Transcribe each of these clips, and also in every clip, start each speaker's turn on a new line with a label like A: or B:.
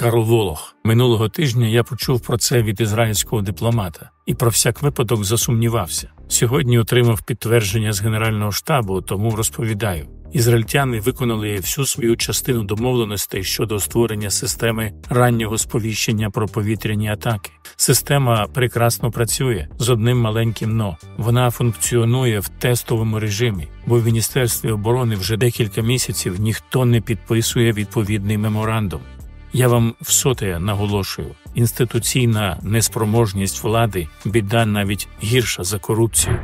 A: Карл Волох. Минулого тижня я почув про це від ізраїльського дипломата і про всяк випадок засумнівався. Сьогодні отримав підтвердження з Генерального штабу, тому розповідаю. Ізраїльтяни виконали всю свою частину домовленостей щодо створення системи раннього сповіщення про повітряні атаки. Система прекрасно працює з одним маленьким «но». Вона функціонує в тестовому режимі, бо в Міністерстві оборони вже декілька місяців ніхто не підписує відповідний меморандум. Я вам всоте наголошую, інституційна неспроможність влади – біда навіть гірша за корупцію.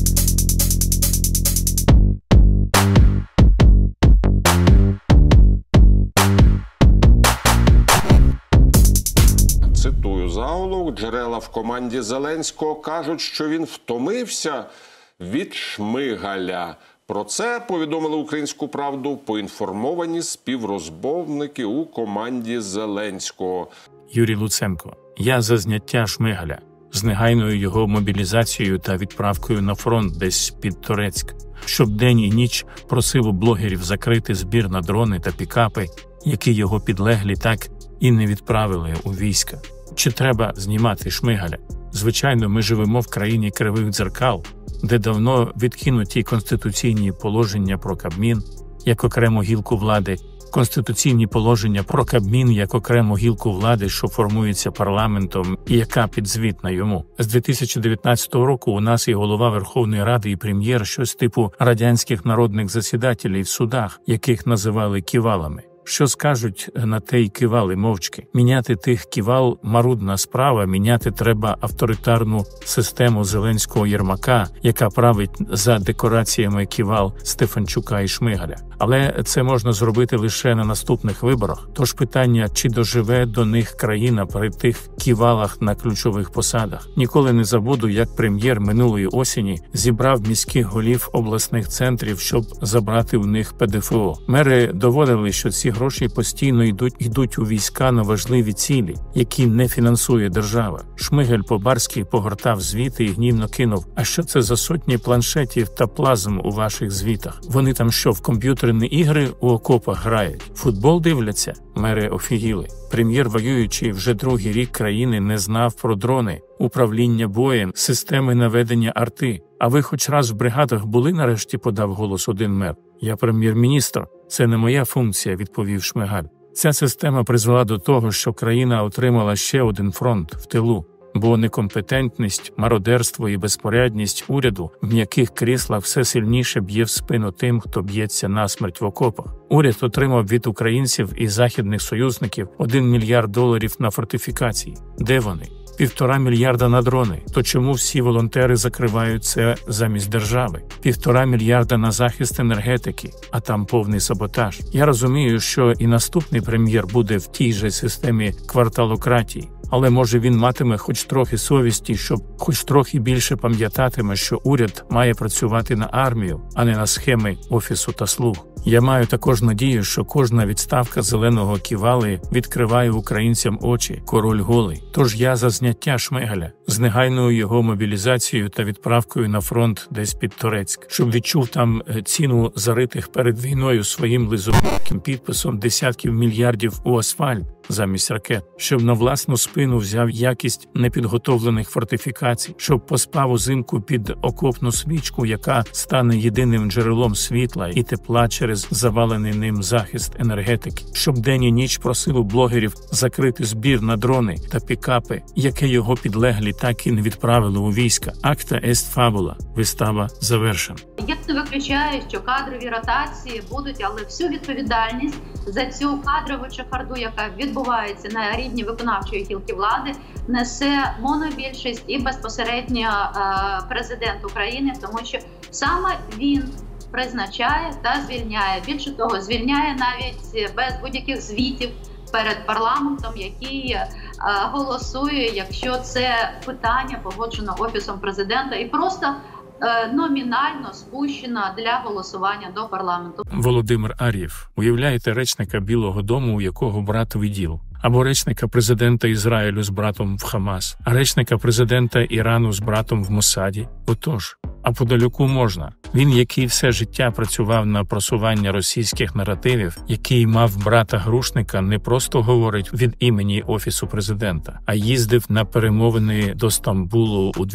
B: Цитую заголовок. Джерела в команді Зеленського кажуть, що він втомився від Шмигаля. Про це повідомили «Українську правду» поінформовані співрозмовники у команді Зеленського.
A: Юрій Луценко. Я за зняття Шмигаля з негайною його мобілізацією та відправкою на фронт десь під Торецьк, щоб день і ніч просив у блогерів закрити збір на дрони та пікапи, які його підлеглі так і не відправили у війська. Чи треба знімати Шмигаля? Звичайно, ми живемо в країні кривих дзеркал, де давно відкинуті конституційні положення про Кабмін як окрему гілку влади, конституційні положення про Кабмін як окрему гілку влади, що формується парламентом і яка підзвітна йому. З 2019 року у нас і голова Верховної Ради, і прем'єр щось типу радянських народних засідателів в судах, яких називали ківалами. Що скажуть на те й кивали мовчки? Міняти тих ківал – марудна справа, міняти треба авторитарну систему Зеленського-Єрмака, яка править за декораціями ківал Стефанчука і Шмигаля. Але це можна зробити лише на наступних виборах. Тож питання, чи доживе до них країна при тих ківалах на ключових посадах. Ніколи не забуду, як прем'єр минулої осені зібрав міських голів обласних центрів, щоб забрати у них ПДФО. Мери доводили, що ці гроші постійно йдуть у війська на важливі цілі, які не фінансує держава. Шмигаль по-барськи погортав звіти і гнівно кинув: «А що це за сотні планшетів та плазм у ваших звітах? Вони там що, в комп'ютерні ігри у окопах грають? Футбол дивляться?» Мери офігіли. Прем'єр, воюючи вже другий рік країни, не знав про дрони, управління боєм, системи наведення арти. «А ви хоч раз в бригадах були?» – нарешті подав голос один мер. «Я прем'єр-міністр. Це не моя функція», – відповів Шмигаль. Ця система призвела до того, що країна отримала ще один фронт в тилу. Бо некомпетентність, мародерство і безпорядність уряду в м'яких кріслах все сильніше б'є в спину тим, хто б'ється насмерть в окопах. Уряд отримав від українців і західних союзників $1 мільярд на фортифікації. Де вони? 1,5 мільярда на дрони. То чому всі волонтери закривають це замість держави? 1,5 мільярда на захист енергетики, а там повний саботаж. Я розумію, що і наступний прем'єр буде в тій же системі кварталократії. Але може він матиме хоч трохи совісті, щоб хоч трохи більше пам'ятатиме, що уряд має працювати на армію, а не на схеми офісу та слуг. Я маю також надію, що кожна відставка зеленого ківали відкриває українцям очі. Король голий. Тож я за зняття Шмигаля з негайною його мобілізацією та відправкою на фронт десь під Торецьк, щоб відчув там ціну заритих перед війною своїм лизоборким підписом десятків мільярдів у асфальт замість ракет, щоб на власну спину взяв якість непідготовлених фортифікацій, щоб поспав узимку під окопну свічку, яка стане єдиним джерелом світла і тепла через завалений ним захист енергетики, щоб день і ніч просив у блогерів закрити збір на дрони та пікапи, яке його підлеглі так і не відправили у війська. Акта ест фабула. Вистава завершена.
C: Я не виключаю, що кадрові ротації будуть, але всю відповідальність за цю кадрову чехарду, яка відбувається на рівні виконавчої гілки влади, несе монобільшість і безпосередньо президент України, тому що саме він призначає та звільняє. Більше того, звільняє навіть без будь-яких звітів перед парламентом, який голосує, якщо це питання погоджено Офісом президента, і просто номінально спущена для голосування до парламенту.
A: Володимир Ар'єв. Уявляєте речника Білого дому, у якого брат в ІДІЛ? Або речника президента Ізраїлю з братом в Хамас, а речника президента Ірану з братом в Мосаді? Отож, а Подоляку можна. Він, який все життя працював на просування російських наративів, який мав брата Грушника, не просто говорить від імені Офісу президента, а їздив на перемовини до Стамбулу у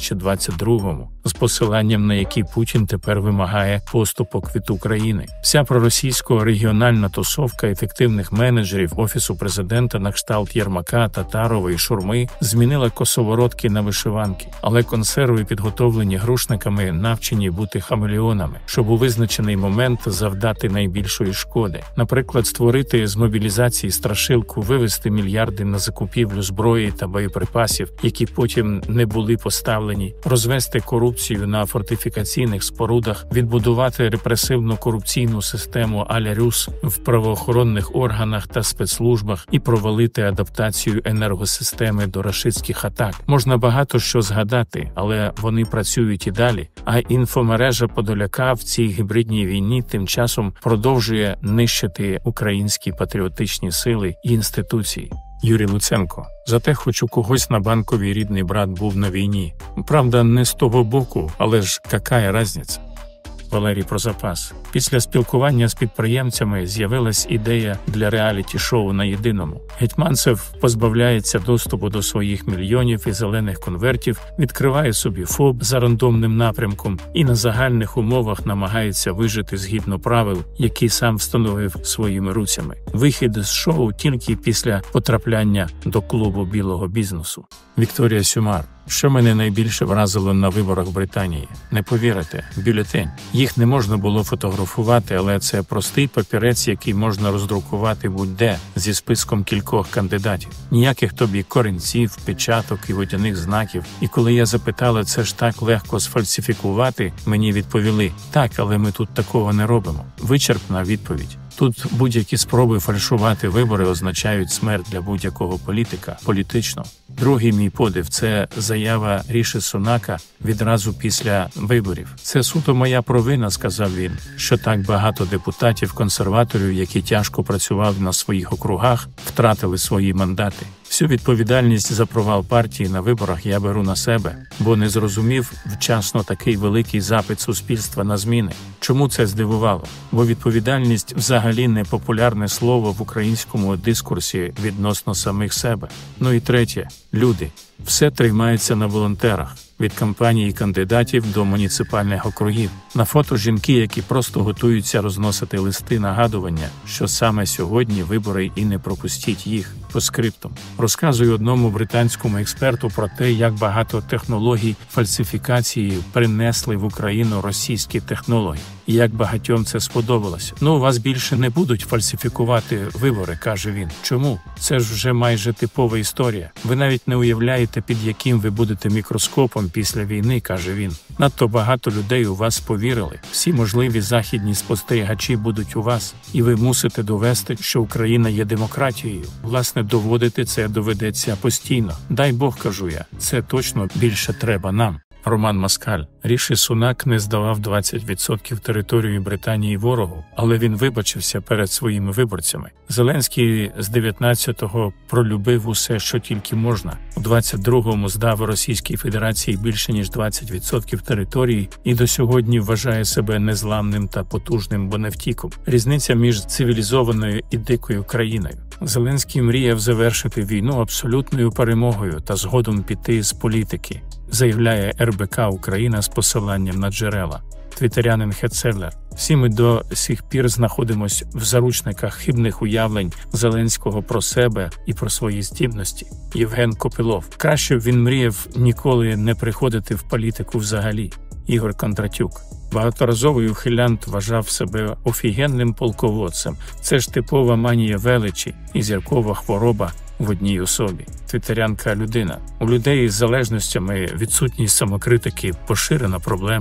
A: 2022-му, з посиланням на які Путін тепер вимагає поступок від України. Вся проросійсько-регіональна тусовка ефективних менеджерів Офісу президента на кшталт Єрмака, Татарова і Шурми змінила косоворотки на вишиванки, але консерви, підготовлені Грушниками, навчені бути хамелеонами, щоб у визначений момент завдати найбільшої шкоди. Наприклад, створити з мобілізації страшилку, вивести мільярди на закупівлю зброї та боєприпасів, які потім не були поставлені, розвести корупцію на фортифікаційних спорудах, відбудувати репресивну корупційну систему а-ля Рюс в правоохоронних органах та спецслужбах і провалити адаптацію енергосистеми до рашистських атак. Можна багато що згадати, але вони працюють і далі, а інфомережа Подоляка в цій гібридній війні тим часом продовжує нищити українські патріотичні сили і інституції. Юрій Луценко. Зате хоч у когось на Банковій рідний брат був на війні. Правда, не з того боку, але ж какая разниця? Валерій про запас. Після спілкування з підприємцями з'явилась ідея для реаліті-шоу на Єдиному. Гетьманцев позбавляється доступу до своїх мільйонів і зелених конвертів, відкриває собі ФОП за рандомним напрямком і на загальних умовах намагається вижити згідно правил, які сам встановив своїми руцями. Вихід з шоу тільки після потрапляння до клубу білого бізнесу. Вікторія Сюмар. Що мене найбільше вразило на виборах Британії? Не повірите, бюлетень. Їх не можна було фотографувати, але це простий папірець, який можна роздрукувати будь-де зі списком кількох кандидатів. Ніяких тобі корінців, печаток і водяних знаків. І коли я запитала, це ж так легко сфальсифікувати, мені відповіли: так, але ми тут такого не робимо. Вичерпна відповідь. Тут будь-які спроби фальшувати вибори означають смерть для будь-якого політика, політично. Другий мій подив – це заява Ріші Сунака відразу після виборів. Це суто моя провина, сказав він, що так багато депутатів-консерваторів, які тяжко працювали на своїх округах, втратили свої мандати. Всю відповідальність за провал партії на виборах я беру на себе, бо не зрозумів вчасно такий великий запит суспільства на зміни. Чому це здивувало? Бо відповідальність взагалі не популярне слово в українському дискурсі відносно самих себе. Ну і третє – люди. Все тримається на волонтерах. Від кампанії кандидатів до муніципальних округів. На фото жінки, які просто готуються розносити листи нагадування, що саме сьогодні вибори і не пропустіть їх. По скриптум. Розказую одному британському експерту про те, як багато технологій фальсифікації принесли в Україну російські технології. І як багатьом це сподобалось. Ну, у вас більше не будуть фальсифікувати вибори, каже він. Чому? Це ж вже майже типова історія. Ви навіть не уявляєте, під яким ви будете мікроскопом після війни, каже він. Надто багато людей у вас повірили. Всі можливі західні спостерігачі будуть у вас. І ви мусите довести, що Україна є демократією. Власне, доводити це доведеться постійно. Дай Бог, кажу я, це точно більше треба нам. Роман Москаль. Ріші Сунак не здавав 20% території Британії ворогу, але він вибачився перед своїми виборцями. Зеленський з 19-го пролюбив усе, що тільки можна. У 22-му здав Російській Федерації більше ніж 20% території і до сьогодні вважає себе незламним та потужним боневтіком. Різниця між цивілізованою і дикою країною. Зеленський мріяв завершити війну абсолютною перемогою та згодом піти з політики, заявляє РБК Україна з посиланням на джерела. Твітерянин Хетцеллер. Всі ми до сих пір знаходимось в заручниках хибних уявлень Зеленського про себе і про свої здібності. Євген Копилов. Краще б він мріяв ніколи не приходити в політику взагалі. Ігор Кондратюк. Багаторазовий ухилянт вважав себе офігенним полководцем. Це ж типова манія величі і зіркова хвороба в одній особі. Твітерянка людина. У людей з залежностями відсутність самокритики – поширена проблема.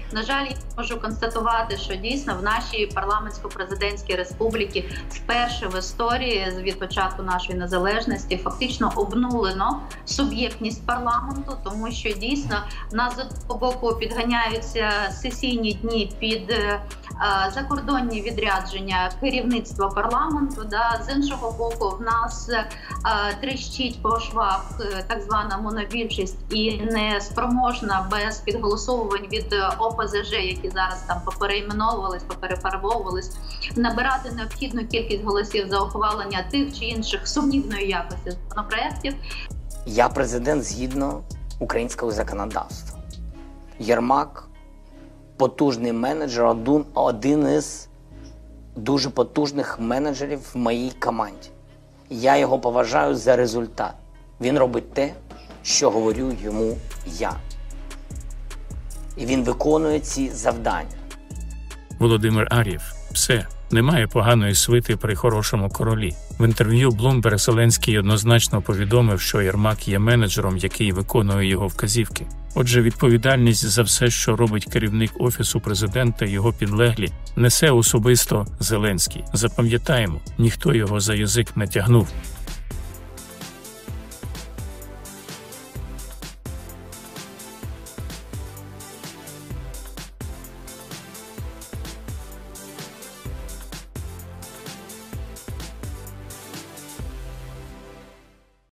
C: На жаль, я можу констатувати, що дійсно в нашій парламентсько-президентській республіки вперше в історії від початку нашої незалежності фактично обнулено суб'єктність парламенту, тому що дійсно в нас з одного боку підганяються сесійні дні під закордонні відрядження керівництва парламенту, з іншого боку в нас тріщить по швах так звана монобільшість і не спроможна без підголосовувань від ОПЗЖ, які зараз там поперейменовувались, поперефарбовувались, набирати необхідну кількість голосів за ухвалення тих чи інших сумнівної якості законопроєктів.
D: Я президент згідно українського законодавства. Єрмак – потужний менеджер, один із дуже потужних менеджерів в моїй команді. Я його поважаю за результат. Він робить те, що говорю йому я. І він виконує ці завдання.
A: Володимир Ар'єв. Все. Немає поганої свити при хорошому королі. В інтерв'ю Bloomberg Зеленський однозначно повідомив, що Єрмак є менеджером, який виконує його вказівки. Отже, відповідальність за все, що робить керівник Офісу Президента і його підлеглі, несе особисто Зеленський. Запам'ятаємо, ніхто його за язик не тягнув.